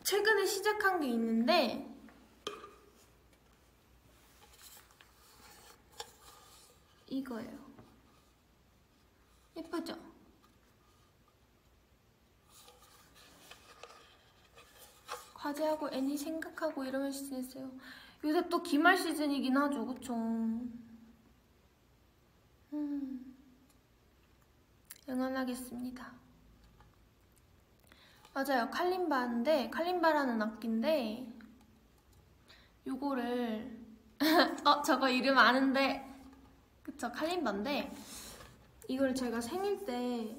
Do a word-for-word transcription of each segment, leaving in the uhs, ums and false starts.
최근에 시작한 게 있는데 이거예요. 예쁘죠? 과제하고 애니 생각하고 이러면 지냈어요. 요새 또 기말 시즌이긴 하죠, 그쵸? 음, 응원하겠습니다. 맞아요, 칼림바인데, 칼림바라는 악기인데 요거를 어, 저거 이름 아는데, 그쵸, 칼림바인데 이걸 제가 생일 때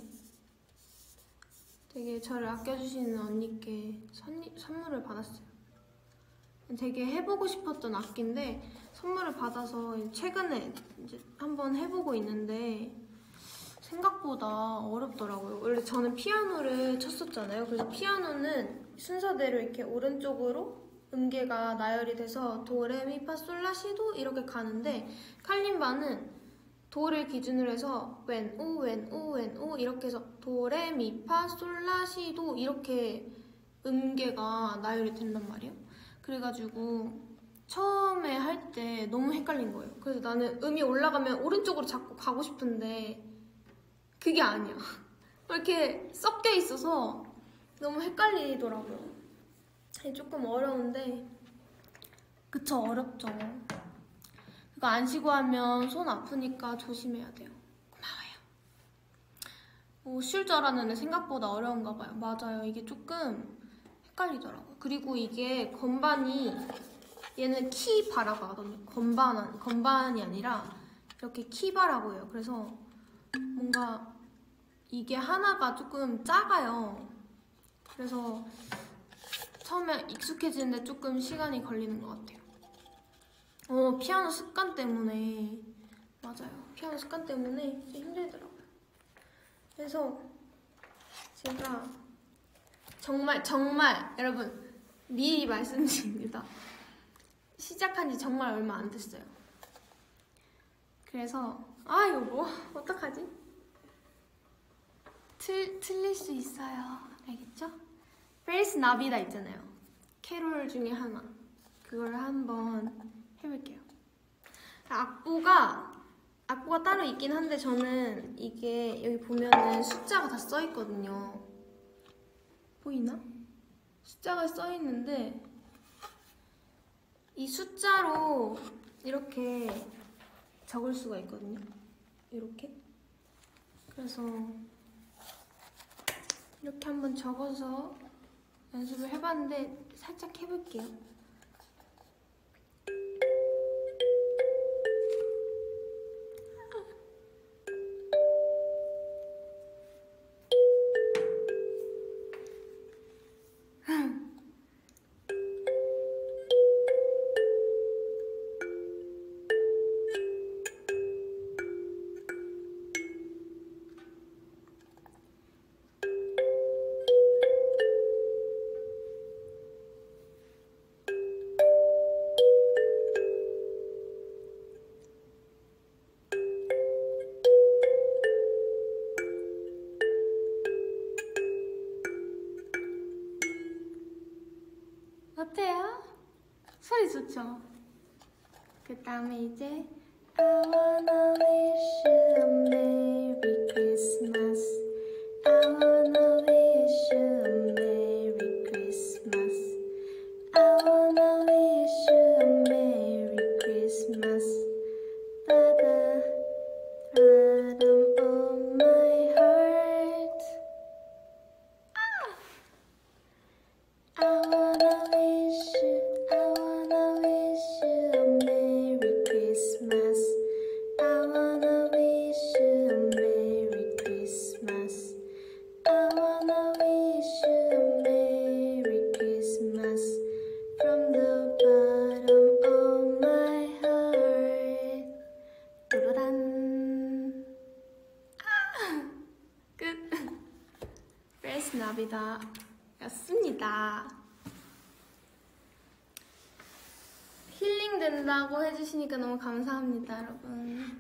되게 저를 아껴주시는 언니께 선리, 선물을 받았어요. 되게 해보고 싶었던 악기인데 선물을 받아서 최근에 이제 한번 해보고 있는데 생각보다 어렵더라고요. 원래 저는 피아노를 쳤었잖아요. 그래서 피아노는 순서대로 이렇게 오른쪽으로 음계가 나열이 돼서 도, 레, 미, 파, 솔, 라, 시, 도 이렇게 가는데 칼림바는 도를 기준으로 해서 웬, 우, 웬, 우, 웬, 우 이렇게 해서 도, 레, 미, 파, 솔, 라, 시, 도 이렇게 음계가 나열이 된단 말이에요. 그래가지고 처음에 할 때 너무 헷갈린 거예요. 그래서 나는 음이 올라가면 오른쪽으로 자꾸 가고 싶은데 그게 아니야. 이렇게 섞여 있어서 너무 헷갈리더라고요. 조금 어려운데 그쵸, 어렵죠. 그거 안 쉬고 하면 손 아프니까 조심해야 돼요. 고마워요. 오, 쉴 줄 알았는데 생각보다 어려운가 봐요. 맞아요, 이게 조금 헷갈리더라고요. 그리고 이게 건반이 얘는 키바라고 하거든요. 건반, 건반이 아니라 이렇게 키바라고 해요. 그래서 뭔가 이게 하나가 조금 작아요. 그래서 처음에 익숙해지는데 조금 시간이 걸리는 것 같아요. 어, 피아노 습관 때문에, 맞아요, 피아노 습관 때문에 힘들더라고요. 그래서 제가 정말 정말 여러분 미리 말씀드립니다. 시작한 지 정말 얼마 안 됐어요. 그래서 아 이거 뭐 어떡하지? 틀, 틀릴 수 있어요. 알겠죠? 페리스 나비다 있잖아요. 캐롤 중에 하나. 그걸 한번 해볼게요. 악보가 악보가 따로 있긴 한데 저는 이게 여기 보면은 숫자가 다 써 있거든요. 보이나? 숫자가 써 있는데 이 숫자로 이렇게 적을 수가 있거든요. 이렇게. 그래서 이렇게 한번 적어서 연습을 해봤는데 살짝 해볼게요. 어때요? 소리 좋죠? 그 다음에 이제 I wanna wish you a Merry Christmas. I wanna wish you a Merry Christmas. I wanna wish you a Merry Christmas. Da-da, bottom of my heart. I wanna wish you, I wanna wish you a Merry Christmas. I wanna wish you a Merry Christmas. I wanna wish you a Merry Christmas from the bottom of my heart. 도로란. 아! 끝. Feliz Navidad 였습니다. 힐링 된다고 해주시니까 너무 감사합니다, 여러분.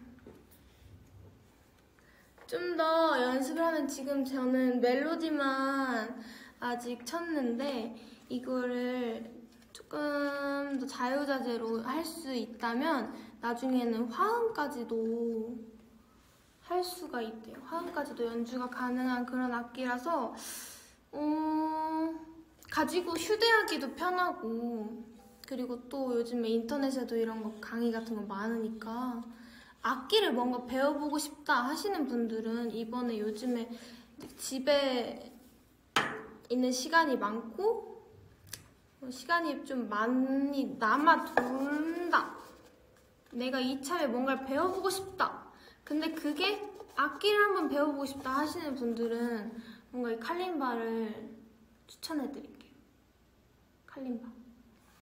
좀 더 연습을 하면 지금 저는 멜로디만 아직 쳤는데 이거를 조금 더 자유자재로 할 수 있다면 나중에는 화음까지도 할 수가 있대요. 화음까지도 연주가 가능한 그런 악기라서 어, 가지고 휴대하기도 편하고, 그리고 또 요즘에 인터넷에도 이런 거 강의 같은 거 많으니까 악기를 뭔가 배워보고 싶다 하시는 분들은 이번에 요즘에 집에 있는 시간이 많고 시간이 좀 많이 남아돈다, 내가 이참에 뭔가를 배워보고 싶다, 근데 그게 악기를 한번 배워보고 싶다 하시는 분들은 뭔가 이 칼림바를 추천해드릴게요. 칼림바.